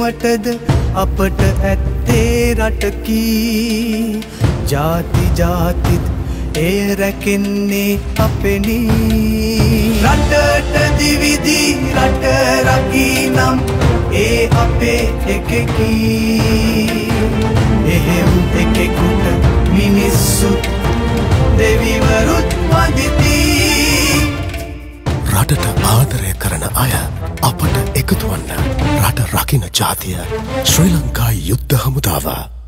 රටද අපට ඇත්තේ රටකි ජාති ජාතිත් එය රැකෙන්නේ අපෙනි රටට දිවිදි රට රකිනම් ඒ අපේ එකකි එහෙව් එකෙකුට මිනිස්සුත් දෙවිවරුත් වදිති රටට ආදරය කරන අය අපට එකතු වන්න රට රකින්න ජාතිය ශ්‍රී ලංකා යුද්ධ හමුදාව